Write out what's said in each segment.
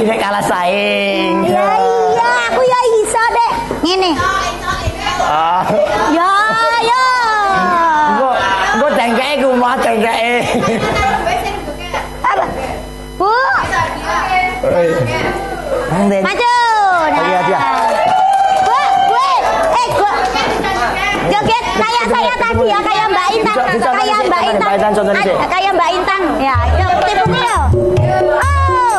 nek kalah saing. Iya, aku ya iso, Dek. Ngene. Ya, ya. Engko dengkeke ku mah dengkeke. Apa? Bu. Maju. Iya, dia. Joget kayak saya tadi ya, kayak Mbak Intan. Kayak Mbak Intan. Kayak Mbak Intan. Ya, tipu dia. Oh.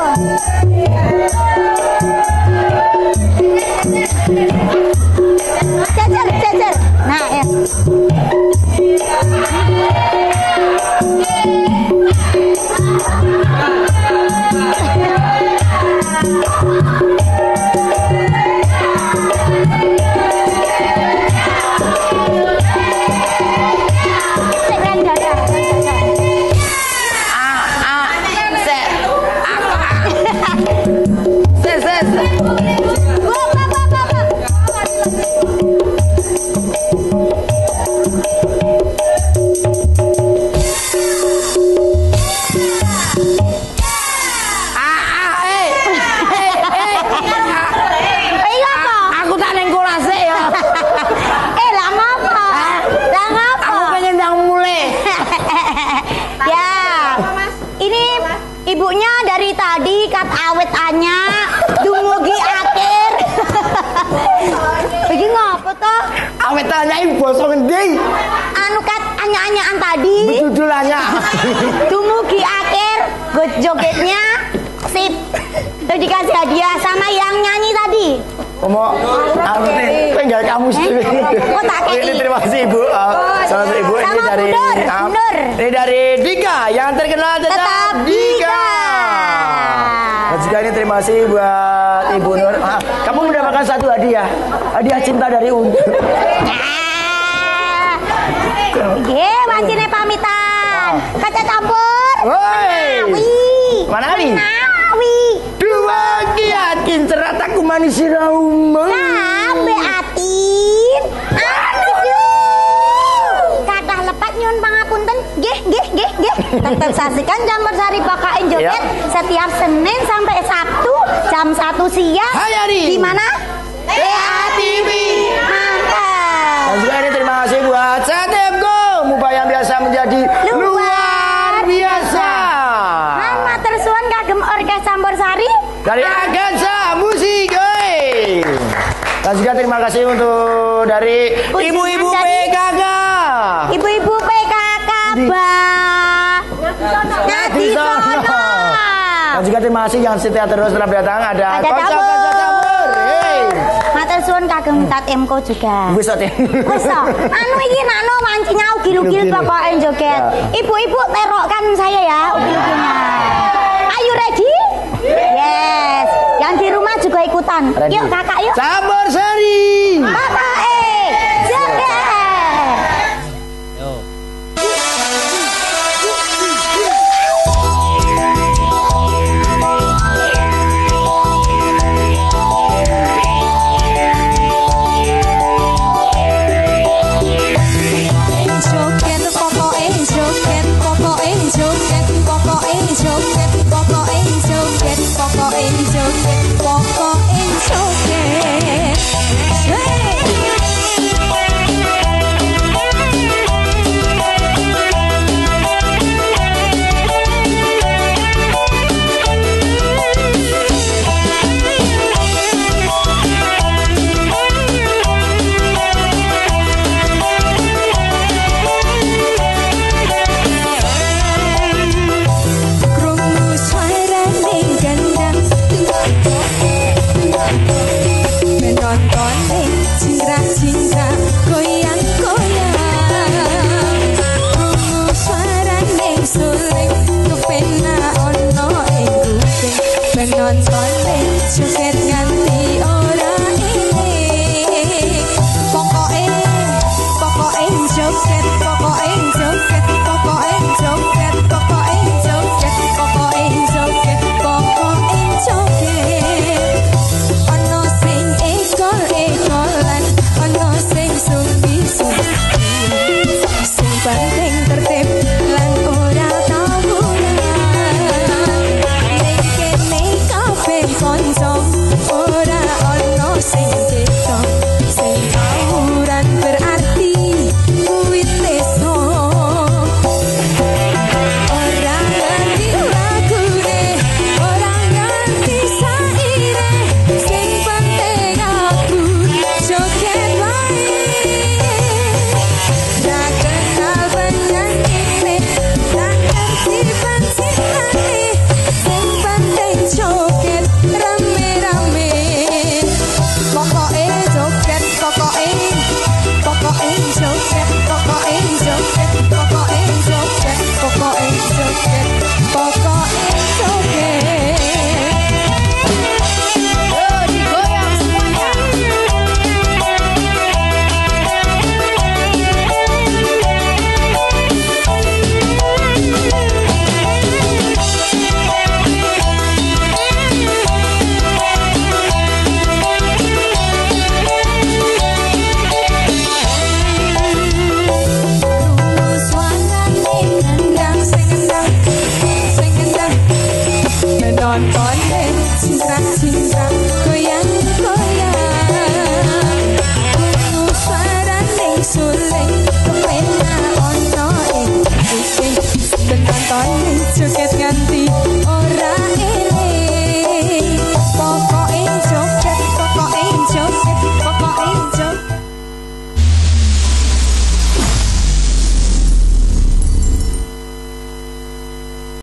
Cecer. Nah, ya. Ibunya dari tadi kat awet anya dumugi akhir. Iki ngopo to? Awet anya iki basa ngendi? Anu kat anya-anyaan tadi. Judul anya. Dumugi akhir, jogetnya sip. Terus dikasih hadiah sama yang nyanyi tadi. Ngomong aku tinggal kamu sendiri. Ini terima kasih Ibu. Salah satu Ibu ini dari ini dari Dika yang terkenal tetap Dika. Nah, juga ini terima kasih buat Ibu Nur. Kamu mendapatkan satu hadiah. Hadiah cinta dari Untu. Oke, wancine pamitan. Kaca campur. Woi. Mana wi? Dua kiatin cerat aku manis raumeng. Sampai atin. Kadah lepat nyun pangapunten. Nggih. Tetap saksikan Campur Sari Bakain Joget setiap Senin sampai Sabtu jam 1 siang. Di mana? TV. Mantap. Dan juga ini terima kasih buat Satemko, Mubah yang biasa menjadi luar biasa. Matur suwun kagem orkes Campur Sari dari Agensa Musik. Dan juga terima kasih untuk dari ibu-ibu PKK. Ibu-ibu PKK Ngadi sono. Dan juga terima kasih yang setia terus telah datang. Ada Konsa Campur. Matur suwun kagem Tat Emko juga. Wis to. Anu iki nakno mancingnya ugil-ugil pokoke joget. Ibu-ibu terokkan saya ya ugil-ugilnya. Ayo ready? Yes. Yang di rumah juga ikutan. Yuk kakak yuk. Campur Sari. Kakak joget. Nonton joget nganti